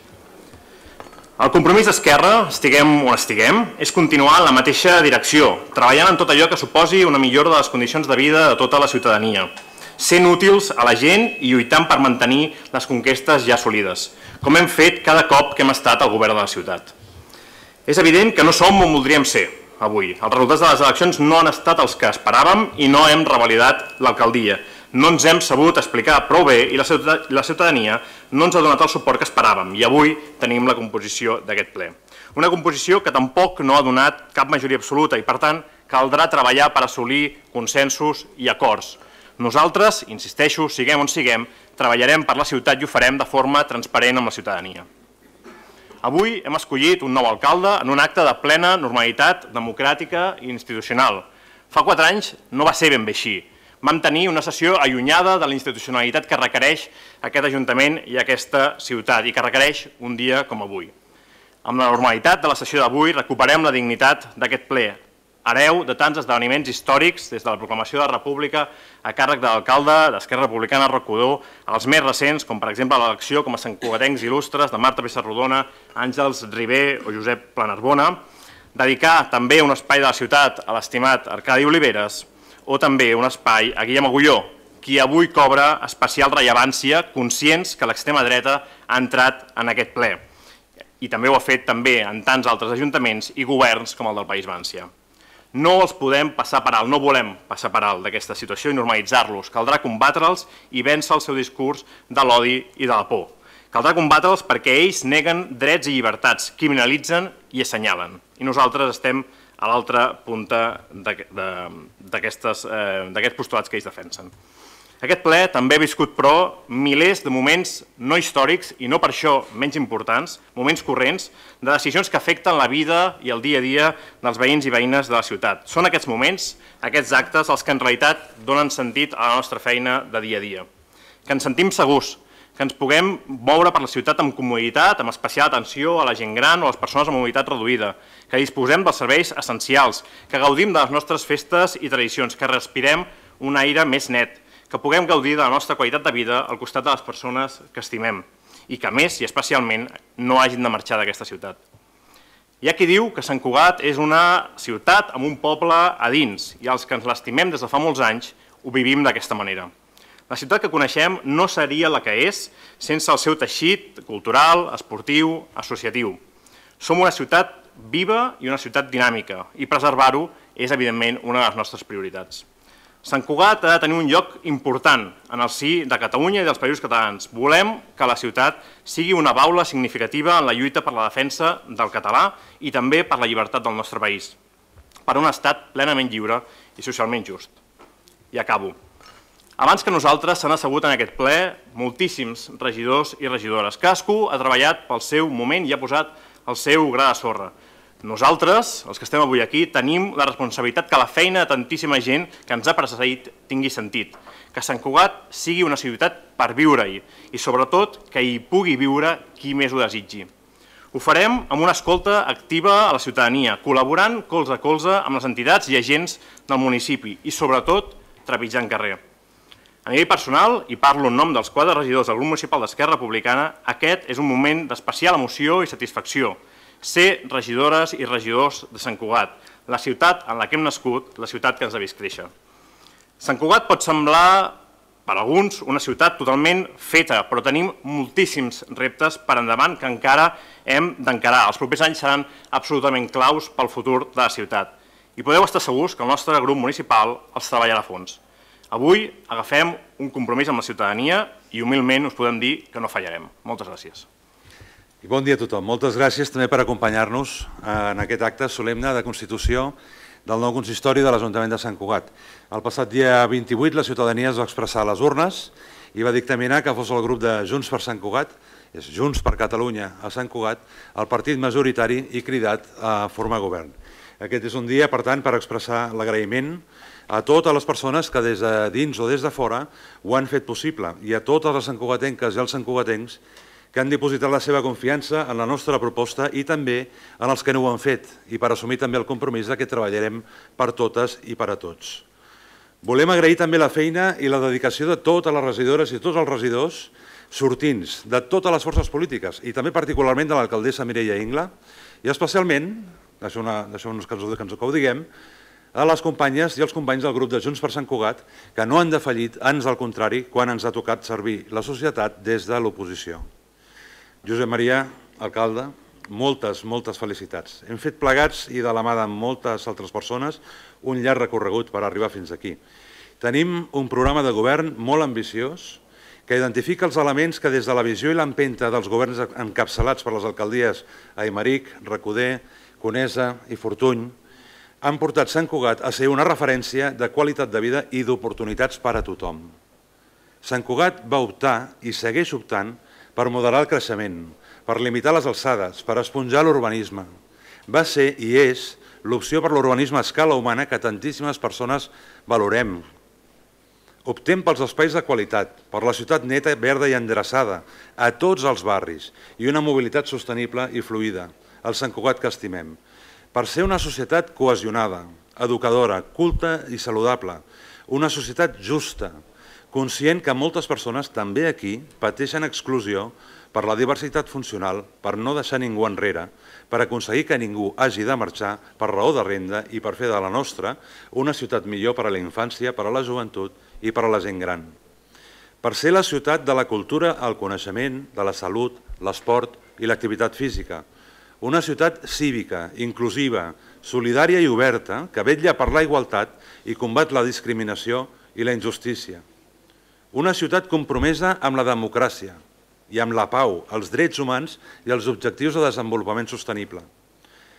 El compromís d'Esquerra, estiguem on estiguem, és continuar en la mateixa direcció, treballant en tot allò que suposi una millora de les condicions de vida de tota la ciutadania, sent útils a la gent i lluitant per mantenir les conquestes ja assolides, com hem fet cada cop que hem estat al govern de la ciutat. És evident que no som on voldríem ser avui. Els resultats de les eleccions no han estat els que esperàvem i no hem revalidat l'alcaldia. No ens hem sabut explicar prou bé i la ciutadania no ens ha donat el suport que esperàvem i avui tenim la composició d'aquest ple. Una composició que tampoc no ha donat cap majoria absoluta i, per tant, caldrà treballar per assolir consensos i acords. Nosaltres, insisteixo, siguem on siguem, treballarem per la ciutat i ho farem de forma transparent amb la ciutadania. Avui hem escollit un nou alcalde en un acte de plena normalitat democràtica i institucional. Fa quatre anys no va ser ben bé així. Vam tenir una sessió allunyada de la institucionalitat que requereix aquest Ajuntament i aquesta ciutat i que requereix un dia com avui. Amb la normalitat de la sessió d'avui recuperem la dignitat d'aquest ple, hereu de tants esdeveniments històrics des de la proclamació de la República a càrrec de l'alcalde d'Esquerra Republicana Roc Codó, als més recents, com per exemple l'elecció com a santcugatencs il·lustres de Marta Pissarrodona, Àngels Ribé o Josep Planarbona, dedicar també un espai de la ciutat a l'estimat Arcadi Oliveres o també un espai a Guillem Agulló, qui avui cobra especial rellevància, conscients que l'extrema dreta ha entrat en aquest ple. I també ho ha fet també en tants altres ajuntaments i governs com el del País Valencià. No els podem passar per alt, no volem passar per alt d'aquesta situació i normalitzar-los. Caldrà combatre'ls i vèncer el seu discurs de l'odi i de la por. Caldrà combatre'ls perquè ells neguen drets i llibertats, criminalitzen i assenyalen. I nosaltres estem a l'altra punta d'aquests postulats que ells defensen. Aquest ple també ha viscut, però, milers de moments no històrics i no per això menys importants, moments corrents, de decisions que afecten la vida i el dia a dia dels veïns i veïnes de la ciutat. Són aquests moments, aquests actes, els que en realitat donen sentit a la nostra feina de dia a dia. Que ens sentim segurs, que ens puguem moure per la ciutat amb comoditat, amb especial atenció a la gent gran o a les persones amb mobilitat reduïda, que disposem dels serveis essencials, que gaudim de les nostres festes i tradicions, que respirem un aire més net, que puguem gaudir de la nostra qualitat de vida al costat de les persones que estimem i que, a més i especialment, no hagin de marxar d'aquesta ciutat. Hi ha qui diu que Sant Cugat és una ciutat amb un poble a dins i els que ens l'estimem des de fa molts anys ho vivim d'aquesta manera. La ciutat que coneixem no seria la que és sense el seu teixit cultural, esportiu, associatiu. Som una ciutat viva i una ciutat dinàmica i preservar-ho és, evidentment, una de les nostres prioritats. Sant Cugat ha de tenir un lloc important en el si de Catalunya i dels països catalans. Volem que la ciutat sigui una baula significativa en la lluita per la defensa del català i també per la llibertat del nostre país, per un estat plenament lliure i socialment just. I acabo. Abans que nosaltres s'han assegut en aquest ple moltíssims regidors i regidores. Cadascú ha treballat pel seu moment i ha posat el seu gra de sorra. Nosaltres, els que estem avui aquí, tenim la responsabilitat que la feina de tantíssima gent que ens ha precedit tingui sentit, que Sant Cugat sigui una ciutat per viure-hi i, sobretot, que hi pugui viure qui més ho desitgi. Ho farem amb una escolta activa a la ciutadania, col·laborant colze a colze amb les entitats i agents del municipi i, sobretot, trepitjant carrer. A nivell personal, i parlo en nom dels quatre regidors del grup municipal d'Esquerra Republicana, aquest és un moment d'especial emoció i satisfacció. Ser regidores i regidors de Sant Cugat, la ciutat en la que hem nascut, la ciutat que ens ha vist créixer. Sant Cugat pot semblar, per alguns, una ciutat totalment feta, però tenim moltíssims reptes per endavant que encara hem d'encarar. Els propers anys seran absolutament claus pel futur de la ciutat. I podeu estar segurs que el nostre grup municipal els treballarà a fons. Avui agafem un compromís amb la ciutadania i humilment us podem dir que no fallarem. Moltes gràcies. I bon dia a tothom. Moltes gràcies també per acompanyar-nos en aquest acte solemne de constitució del nou consistori de l'Ajuntament de Sant Cugat. El passat dia vint-i-vuit la ciutadania es va expressar a les urnes i va dictaminar que fos el grup de Junts per Sant Cugat, és Junts per Catalunya a Sant Cugat, el partit majoritari i cridat a formar govern. Aquest és un dia, per tant, per expressar l'agraïment a totes les persones que des de dins o des de fora ho han fet possible i a totes les santcugatenques i els santcugatencs que han dipositat la seva confiança en la nostra proposta i també en els que no ho han fet i per assumir també el compromís que treballarem per totes i per a tots. Volem agrair també la feina i la dedicació de totes les regidores i tots els regidors sortints de totes les forces polítiques i també particularment de l'alcaldessa Mireia Ingla i especialment, deixeu-nos que ens ho diguem, a les companyes i els companys del grup de Junts per Sant Cugat que no han defallit, ans al contrari, quan ens ha tocat servir la societat des de l'oposició. Josep Maria, alcalde, moltes, moltes felicitats. Hem fet plegats i de la mà de moltes altres persones un llarg recorregut per arribar fins aquí. Tenim un programa de govern molt ambiciós que identifica els elements que des de la visió i l'empenta dels governs encapçalats per les alcaldies Aimeric, Recoder, Conesa i Fortuny han portat Sant Cugat a ser una referència de qualitat de vida i d'oportunitats per a tothom. Sant Cugat va optar i segueix optant per moderar el creixement, per limitar les alçades, per esponjar l'urbanisme. Va ser i és l'opció per l'urbanisme a escala humana que tantíssimes persones valorem. Optem pels espais de qualitat, per la ciutat neta, verda i endreçada, a tots els barris, i una mobilitat sostenible i fluida, el Sant Cugat que estimem. Per ser una societat cohesionada, educadora, culta i saludable, una societat justa, conscient que moltes persones, també aquí, pateixen exclusió per la diversitat funcional, per no deixar ningú enrere, per aconseguir que ningú hagi de marxar per raó de renda i per fer de la nostra una ciutat millor per a la infància, per a la joventut i per a la gent gran. Per ser la ciutat de la cultura, el coneixement, de la salut, l'esport i l'activitat física. Una ciutat cívica, inclusiva, solidària i oberta, que vetlla per la igualtat i combat la discriminació i la injustícia. Una ciutat compromesa amb la democràcia i amb la pau, els drets humans i els objectius de desenvolupament sostenible.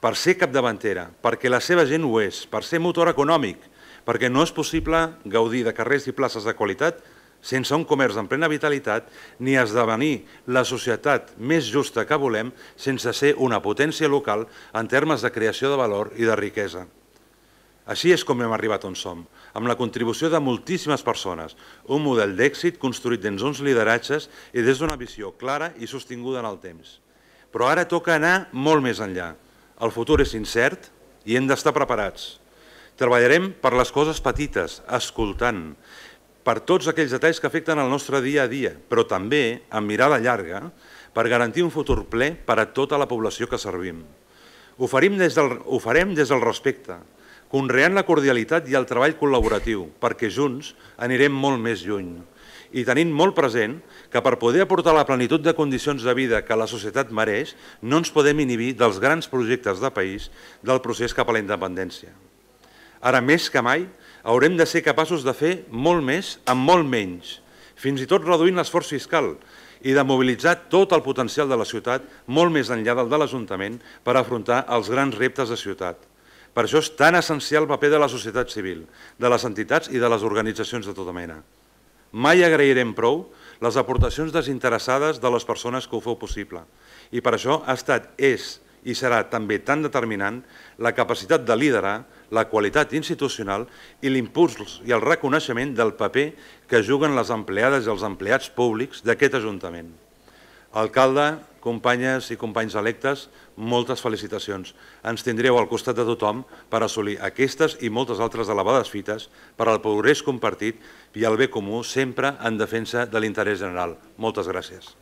per ser capdavantera, perquè la seva gent ho és, per ser motor econòmic, perquè no és possible gaudir de carrers i places de qualitat sense un comerç en plena vitalitat ni esdevenir la societat més justa que volem sense ser una potència local en termes de creació de valor i de riquesa. Així és com hem arribat on som, amb la contribució de moltíssimes persones, un model d'èxit construït dins uns lideratges i des d'una visió clara i sostinguda en el temps. Però ara toca anar molt més enllà. El futur és incert i hem d'estar preparats. Treballarem per les coses petites, escoltant, per tots aquells detalls que afecten el nostre dia a dia, però també, amb mirada llarga, per garantir un futur ple per a tota la població que servim. Ho farem des del, ho farem des del respecte, conreant la cordialitat i el treball col·laboratiu, perquè junts anirem molt més lluny. I tenint molt present que per poder aportar la plenitud de condicions de vida que la societat mereix, no ens podem inhibir dels grans projectes de país del procés cap a la independència. Ara més que mai, haurem de ser capaços de fer molt més amb molt menys, fins i tot reduint l'esforç fiscal i de mobilitzar tot el potencial de la ciutat molt més enllà del de l'Ajuntament per afrontar els grans reptes de ciutat. Per això és tan essencial el paper de la societat civil, de les entitats i de les organitzacions de tota mena. Mai agrairem prou les aportacions desinteressades de les persones que ho feu possible i per això ha estat, és i serà també tan determinant la capacitat de liderar, la qualitat institucional i l'impuls i el reconeixement del paper que juguen les empleades i els empleats públics d'aquest Ajuntament. Alcalde, companyes i companys electes, moltes felicitacions. Ens tindreu al costat de tothom per assolir aquestes i moltes altres elevades fites per al progrés compartit i el bé comú sempre en defensa de l'interès general. Moltes gràcies.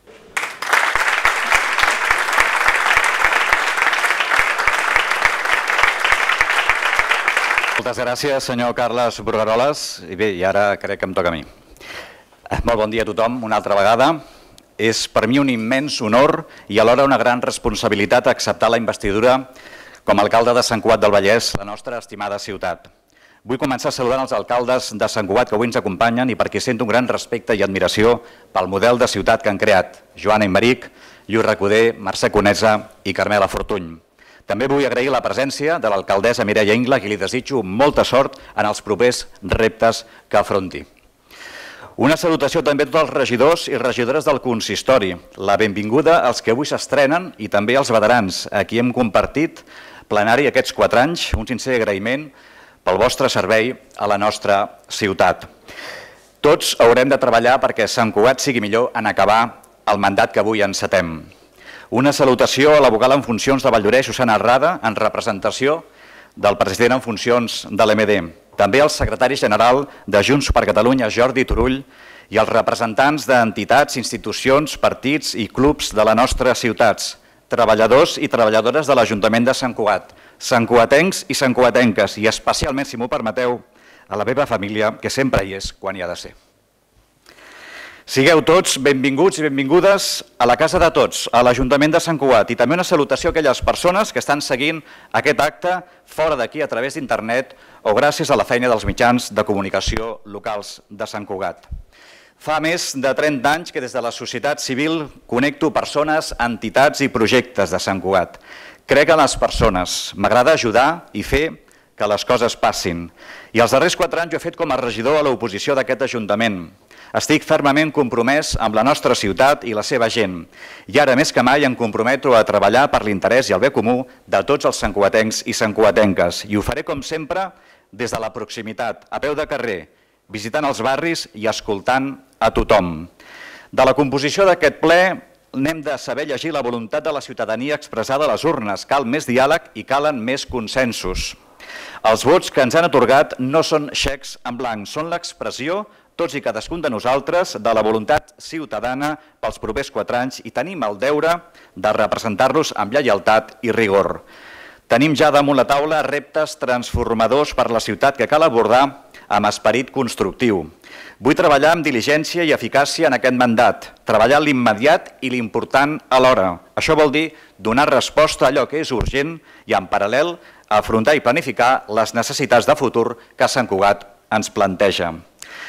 Moltes gràcies, senyor Carles Brugueroles. I bé, i ara crec que em toca a mi. Molt bon dia a tothom, una altra vegada. És per mi un immens honor i alhora una gran responsabilitat acceptar la investidura com a alcalde de Sant Cugat del Vallès, la nostra estimada ciutat. Vull començar saludant els alcaldes de Sant Cugat que avui ens acompanyen i perquè sento un gran respecte i admiració pel model de ciutat que han creat Joana Imeric, Lluís Recoder, Mercè Conesa i Carmela Fortuny. També vull agrair la presència de l'alcaldessa Mireia Ingla, a qui li desitjo molta sort en els propers reptes que afronti. Una salutació també a tots els regidors i regidores del consistori, la benvinguda als que avui s'estrenen i també als veterans, a qui hem compartit plenari aquests quatre anys, un sincer agraïment pel vostre servei a la nostra ciutat. Tots haurem de treballar perquè Sant Cugat sigui millor en acabar el mandat que avui encetem. Una salutació a la vocal en funcions de Valldoreix, Susana Arrada, en representació del president en funcions de l'M D. També al secretari general de Junts per Catalunya, Jordi Turull, i als representants d'entitats, institucions, partits i clubs de les nostres ciutats, treballadors i treballadores de l'Ajuntament de Sant Cugat, santcugatencs i santcugatenques, i especialment, si m'ho permeteu, a la meva família, que sempre hi és quan hi ha de ser. Sigueu tots benvinguts i benvingudes a la casa de tots, a l'Ajuntament de Sant Cugat, i també una salutació a aquelles persones que estan seguint aquest acte fora d'aquí a través d'internet o gràcies a la feina dels mitjans de comunicació locals de Sant Cugat. Fa més de trenta anys que des de la societat civil connecto persones, entitats i projectes de Sant Cugat. Crec en les persones, m'agrada ajudar i fer que les coses passin. I els darrers quatre anys ho he fet com a regidor a l'oposició d'aquest Ajuntament. Estic fermament compromès amb la nostra ciutat i la seva gent, i ara més que mai em comprometo a treballar per l'interès i el bé comú de tots els santcugatencs i santcugatenques, i ho faré com sempre des de la proximitat, a peu de carrer, visitant els barris i escoltant a tothom. De la composició d'aquest ple n'hem de saber llegir la voluntat de la ciutadania expressada a les urnes. Cal més diàleg i calen més consensos. Els vots que ens han atorgat no són xecs en blanc, són l'expressió tots i cadascun de nosaltres, de la voluntat ciutadana pels propers quatre anys i tenim el deure de representar-los amb lleialtat i rigor. Tenim ja damunt la taula reptes transformadors per la ciutat que cal abordar amb esperit constructiu. Vull treballar amb diligència i eficàcia en aquest mandat, treballar l'immediat i l'important alhora. Això vol dir donar resposta a allò que és urgent i, en paral·lel, afrontar i planificar les necessitats de futur que Sant Cugat ens planteja.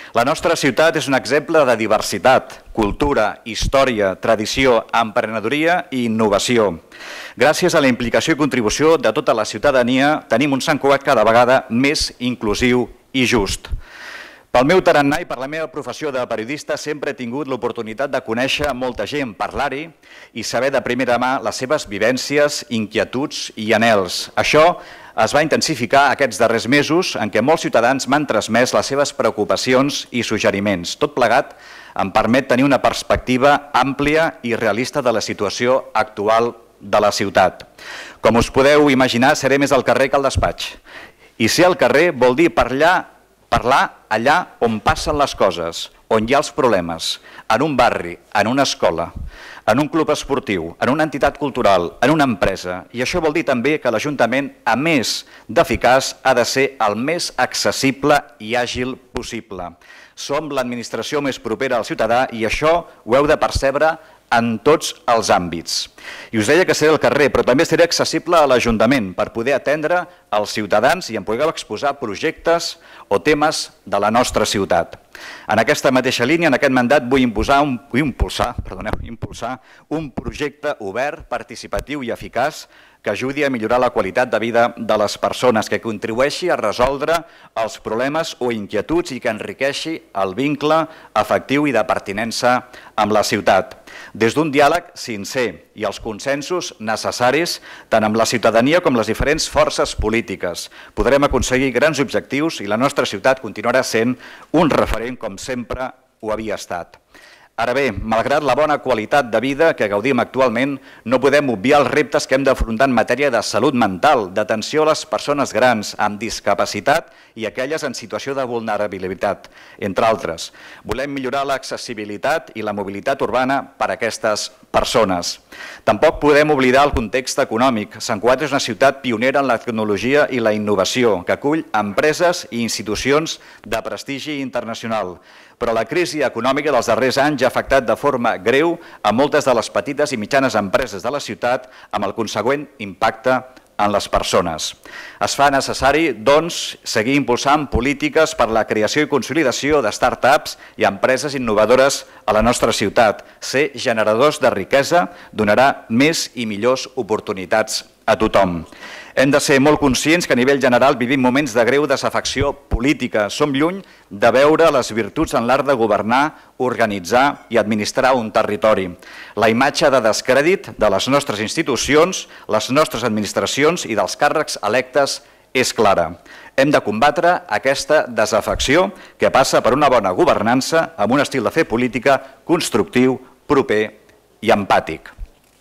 La nostra ciutat és un exemple de diversitat, cultura, història, tradició, emprenedoria i innovació. Gràcies a la implicació i contribució de tota la ciutadania, tenim un Sant Cugat cada vegada més inclusiu i just. Pel meu tarannà i per la meva professió de periodista sempre he tingut l'oportunitat de conèixer molta gent, parlar-hi i saber de primera mà les seves vivències, inquietuds i anhels. Això es va intensificar aquests darrers mesos en què molts ciutadans m'han transmès les seves preocupacions i suggeriments. Tot plegat em permet tenir una perspectiva àmplia i realista de la situació actual de la ciutat. Com us podeu imaginar, seré més al carrer que al despatx. I ser al carrer vol dir parlar Parlar allà on passen les coses, on hi ha els problemes, en un barri, en una escola, en un club esportiu, en una entitat cultural, en una empresa. I això vol dir també que l'Ajuntament, a més d'eficaç, ha de ser el més accessible i àgil possible. Som l'administració més propera al ciutadà i això ho heu de percebre en tots els àmbits. I us deia que seré al carrer, però també seré accessible a l'Ajuntament per poder atendre els ciutadans i en pugueu exposar projectes o temes de la nostra ciutat. En aquesta mateixa línia, en aquest mandat, vull imposar un, vull impulsar, perdoneu, impulsar un projecte obert, participatiu i eficaç que ajudi a millorar la qualitat de vida de les persones, que contribueixi a resoldre els problemes o inquietuds i que enriqueixi el vincle afectiu i de pertinença amb la ciutat. Des d'un diàleg sincer i els consensos necessaris tant amb la ciutadania com les diferents forces polítiques, podrem aconseguir grans objectius i la nostra ciutat continuarà sent un referent com sempre ho havia estat. Ara bé, malgrat la bona qualitat de vida que gaudim actualment, no podem obviar els reptes que hem d'afrontar en matèria de salut mental, d'atenció a les persones grans amb discapacitat i aquelles en situació de vulnerabilitat, entre altres. Volem millorar l'accessibilitat i la mobilitat urbana per a aquestes persones. Tampoc podem oblidar el context econòmic. Sant Cugat és una ciutat pionera en la tecnologia i la innovació, que acull empreses i institucions de prestigi internacional. Però la crisi econòmica dels darrers anys ha afectat de forma greu a moltes de les petites i mitjanes empreses de la ciutat amb el consegüent impacte en les persones. Es fa necessari, doncs, seguir impulsant polítiques per a la creació i consolidació de start-ups i empreses innovadores a la nostra ciutat. Ser generadors de riquesa donarà més i millors oportunitats a tothom. Hem de ser molt conscients que a nivell general vivim moments de greu desafecció política. Som lluny de veure les virtuts en l'art de governar, organitzar i administrar un territori. La imatge de descrèdit de les nostres institucions, les nostres administracions i dels càrrecs electes és clara. Hem de combatre aquesta desafecció que passa per una bona governança amb un estil de fer política constructiu, proper i empàtic.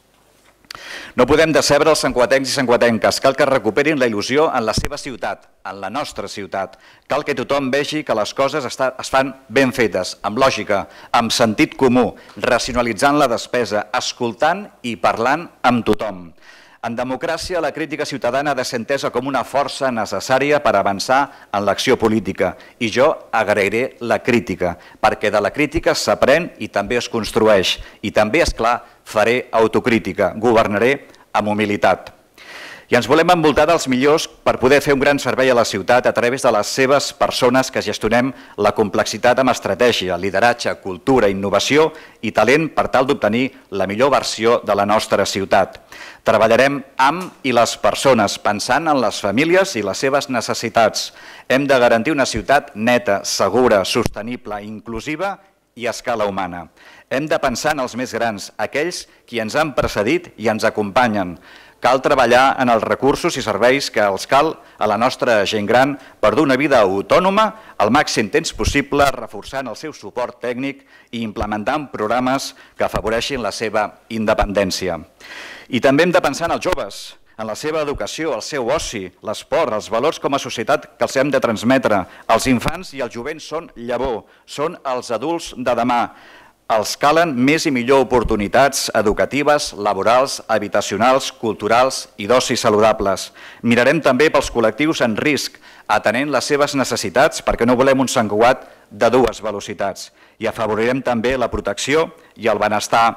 No podem decebre els santcugatencs i santcugatenques, cal que recuperin la il·lusió en la seva ciutat, en la nostra ciutat. Cal que tothom vegi que les coses es fan ben fetes, amb lògica, amb sentit comú, racionalitzant la despesa, escoltant i parlant amb tothom. En democràcia, la crítica ciutadana ha de ser entesa com una força necessària per avançar en l'acció política. I jo agrairé la crítica, perquè de la crítica s'aprèn i també es construeix. I també, és clar, faré autocrítica, governaré amb humilitat. I ens volem envoltar dels millors per poder fer un gran servei a la ciutat a través de les seves persones que gestionem la complexitat amb estratègia, lideratge, cultura, innovació i talent per tal d'obtenir la millor versió de la nostra ciutat. Treballarem amb i les persones, pensant en les famílies i les seves necessitats. Hem de garantir una ciutat neta, segura, sostenible, inclusiva i a escala humana. Hem de pensar en els més grans, aquells qui ens han precedit i ens acompanyen. Cal treballar en els recursos i serveis que els cal a la nostra gent gran per dur una vida autònoma al màxim temps possible, reforçant el seu suport tècnic i implementant programes que afavoreixin la seva independència. I també hem de pensar en els joves, en la seva educació, el seu oci, l'esport, els valors com a societat que els hem de transmetre. Els infants i els jovents són llavor, són els adults de demà. Els calen més i millor oportunitats educatives, laborals, habitacionals, culturals i d'oci saludables. Mirarem també pels col·lectius en risc, atenent les seves necessitats perquè no volem un Sant Cugat de dues velocitats. I afavorirem també la protecció i el benestar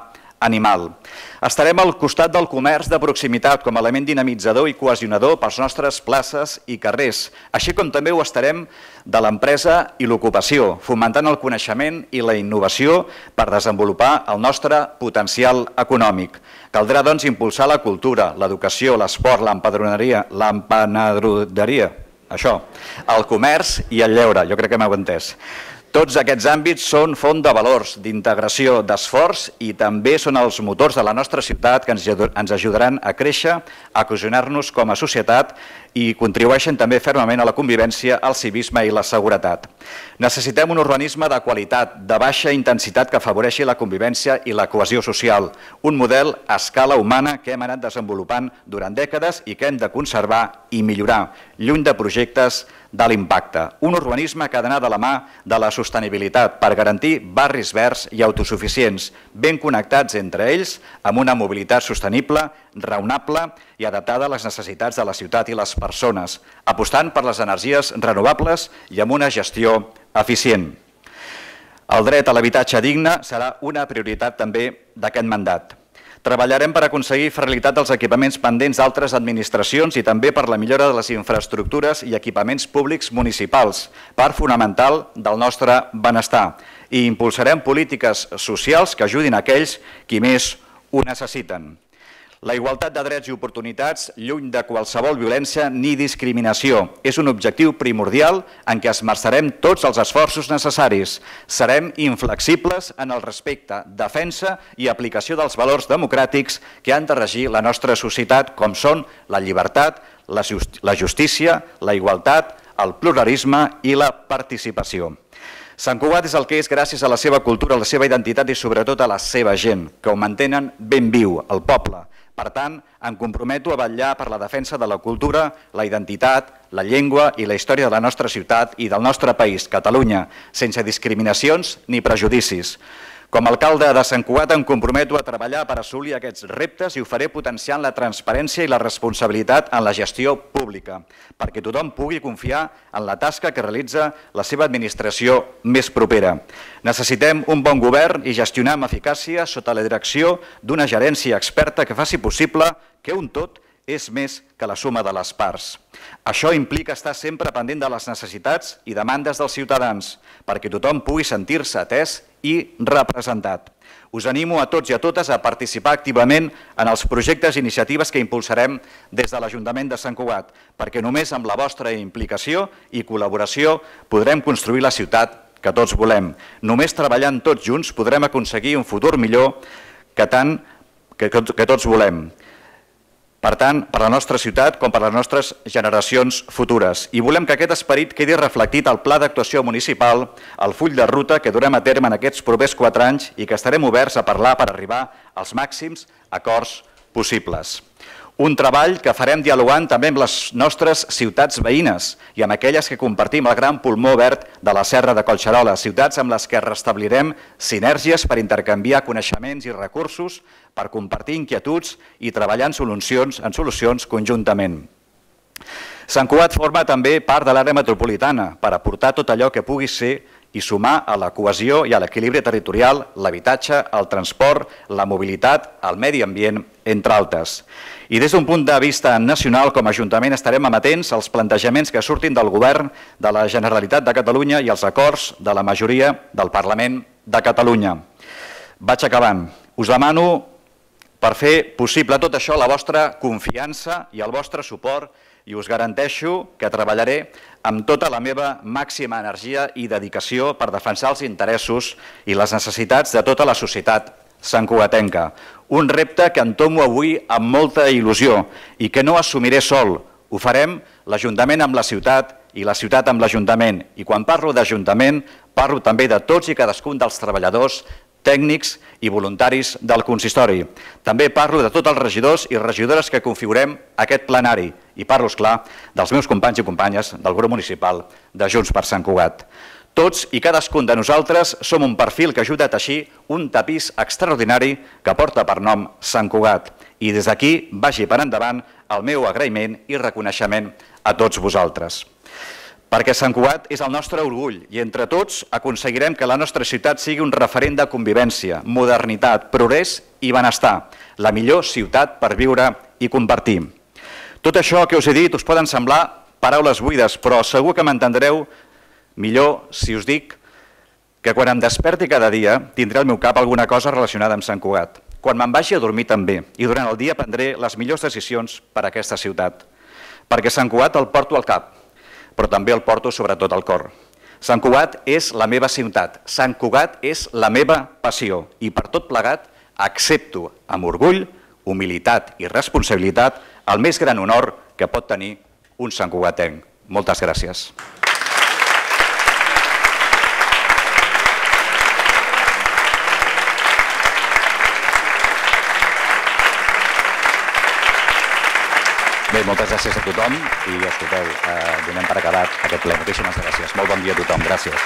animal. Estarem al costat del comerç de proximitat com a element dinamitzador i cohesionador pels nostres places i carrers, així com també ho estarem de l'empresa i l'ocupació, fomentant el coneixement i la innovació per desenvolupar el nostre potencial econòmic. Caldrà, doncs, impulsar la cultura, l'educació, l'esport, l'empadroneria, l'emprenedoria, això, el comerç i el lleure, jo crec que m'heu entès. Tots aquests àmbits són font de valors, d'integració, d'esforç i també són els motors de la nostra ciutat que ens ajudaran a créixer, a cohesionar-nos com a societat i contribueixen també fermament a la convivència, al civisme i la seguretat. Necessitem un urbanisme de qualitat, de baixa intensitat que afavoreixi la convivència i la cohesió social, un model a escala humana que hem anat desenvolupant durant dècades i que hem de conservar i millorar, lluny de projectes de l'impacte. Un urbanisme que ha d'anar de la mà de la sostenibilitat per garantir barris verds i autosuficients, ben connectats entre ells, amb una mobilitat sostenible, raonable i adaptada a les necessitats de la ciutat i les persones, apostant per les energies renovables i amb una gestió eficient. El dret a l'habitatge digne serà una prioritat també d'aquest mandat. Treballarem per aconseguir fragilitat dels equipaments pendents d'altres administracions i també per la millora de les infraestructures i equipaments públics municipals, part fonamental del nostre benestar. I impulsarem polítiques socials que ajudin aquells qui més ho necessiten. La igualtat de drets i oportunitats, lluny de qualsevol violència ni discriminació, és un objectiu primordial en què esmerçarem tots els esforços necessaris. Serem inflexibles en el respecte, defensa i aplicació dels valors democràtics que han de regir la nostra societat, com són la llibertat, la justícia, la igualtat, el pluralisme i la participació. Sant Cugat és el que és gràcies a la seva cultura, a la seva identitat i sobretot a la seva gent, que ho mantenen ben viu, el poble. Per tant, em comprometo a vetllar per la defensa de la cultura, la identitat, la llengua i la història de la nostra ciutat i del nostre país, Catalunya, sense discriminacions ni prejudicis. Com a alcalde de Sant Cugat em comprometo a treballar per assolir aquests reptes i ho faré potenciant la transparència i la responsabilitat en la gestió pública, perquè tothom pugui confiar en la tasca que realitza la seva administració més propera. Necessitem un bon govern i gestionar amb eficàcia sota la direcció d'una gerència experta que faci possible que un tot és més que la suma de les parts. Això implica estar sempre pendent de les necessitats i demandes dels ciutadans, perquè tothom pugui sentir-se atès i representat. Us animo a tots i a totes a participar activament en els projectes i iniciatives que impulsarem des de l'Ajuntament de Sant Cugat, perquè només amb la vostra implicació i col·laboració podrem construir la ciutat que tots volem. Només treballant tots junts podrem aconseguir un futur millor que tant que tots volem. Per tant, per la nostra ciutat com per les nostres generacions futures. I volem que aquest esperit quedi reflectit al pla d'actuació municipal, al full de ruta que durem a terme en aquests propers quatre anys i que estarem oberts a parlar per arribar als màxims acords possibles. Un treball que farem dialogant també amb les nostres ciutats veïnes i amb aquelles que compartim el gran pulmó verd de la Serra de Collserola, ciutats amb les que restablirem sinergies per intercanviar coneixements i recursos, per compartir inquietuds i treballar en solucions, en solucions conjuntament. Sant Cugat forma també part de l'àrea metropolitana per aportar tot allò que pugui ser i sumar a la cohesió i a l'equilibri territorial, l'habitatge, el transport, la mobilitat, el medi ambient, entre altres. I des d'un punt de vista nacional, com a Ajuntament, estarem amatents als plantejaments que surtin del Govern de la Generalitat de Catalunya i als acords de la majoria del Parlament de Catalunya. Vaig acabant. Us demano, per fer possible tot això, la vostra confiança i el vostre suport i us garanteixo que treballaré amb tota la meva màxima energia i dedicació per defensar els interessos i les necessitats de tota la societat santcugatenca. Un repte que entomo avui amb molta il·lusió i que no assumiré sol. Ho farem l'Ajuntament amb la ciutat i la ciutat amb l'Ajuntament. I quan parlo d'Ajuntament, parlo també de tots i cadascun dels treballadors, tècnics i voluntaris del consistori. També parlo de tots els regidors i regidores que configurem aquest plenari i parlo, esclar, dels meus companys i companyes del grup municipal de Junts per Sant Cugat. Tots i cadascun de nosaltres som un perfil que ajuda a teixir un tapís extraordinari que porta per nom Sant Cugat. I des d'aquí vagi per endavant el meu agraïment i reconeixement a tots vosaltres. perquè Sant Cugat és el nostre orgull i entre tots aconseguirem que la nostra ciutat sigui un referent de convivència, modernitat, progrés i benestar, la millor ciutat per viure i compartir. Tot això que us he dit us poden semblar paraules buides, però segur que m'entendreu millor si us dic que quan em desperti cada dia tindré al meu cap alguna cosa relacionada amb Sant Cugat. Quan me'n vagi a dormir també i durant el dia prendré les millors decisions per a aquesta ciutat. Perquè Sant Cugat el porto al cap, però també el porto sobretot al cor. Sant Cugat és la meva ciutat, Sant Cugat és la meva passió i per tot plegat accepto amb orgull, humilitat i responsabilitat el més gran honor que pot tenir un santcugatenc. Moltes gràcies. Bé, moltes gràcies a tothom i escolteu, eh, donem per acabat aquest ple. Moltíssimes gràcies. Molt bon dia a tothom. Gràcies.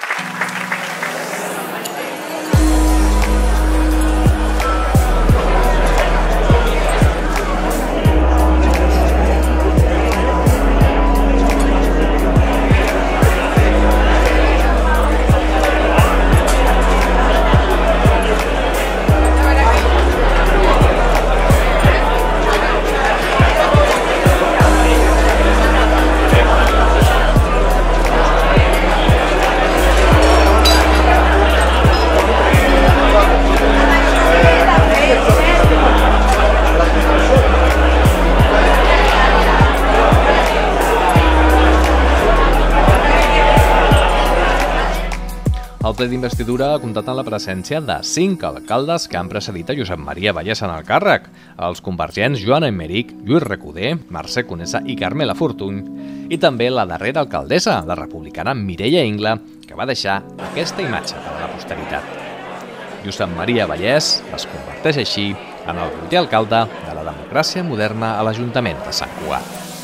El ple d'investidura ha comptat amb la presència de cinc alcaldes que han precedit a Josep Maria Vallès en el càrrec, els convergents Joan Aymeric, Lluís Recoder, Mercè Conesa i Carmela Fortuny, i també la darrera alcaldessa, la republicana Mireia Ingla, que va deixar aquesta imatge per a la posteritat. Josep Maria Vallès es converteix així en el vuitè alcalde de la democràcia moderna a l'Ajuntament de Sant Cugat.